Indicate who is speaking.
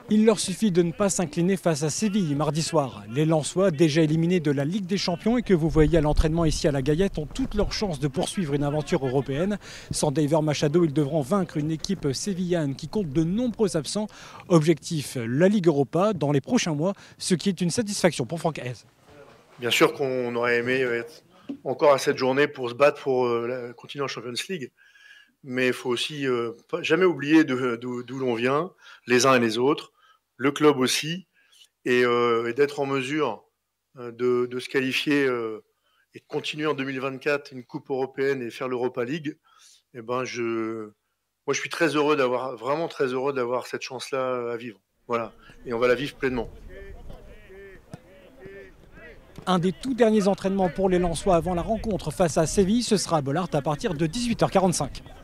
Speaker 1: Il leur suffit de ne pas s'incliner face à Séville mardi soir. Les Lensois, déjà éliminés de la Ligue des Champions et que vous voyez à l'entraînement ici à la Gaillette, ont toutes leurs chances de poursuivre une aventure européenne. Sans Daver Machado, ils devront vaincre une équipe sévillane qui compte de nombreux absents. Objectif, la Ligue Europa dans les prochains mois, ce qui est une satisfaction pour Franck Hez.
Speaker 2: Bien sûr qu'on aurait aimé être encore à cette journée pour se battre pour continuer en Champions League. Mais il faut aussi jamais oublier d'où l'on vient, les uns et les autres, le club aussi, et d'être en mesure de se qualifier et de continuer en 2024 une Coupe européenne et faire l'Europa League. Et moi, je suis très heureux vraiment très heureux d'avoir cette chance-là à vivre. Voilà, et on va la vivre pleinement.
Speaker 1: Un des tout derniers entraînements pour les Lensois avant la rencontre face à Séville, ce sera à Bollaert à partir de 18h45.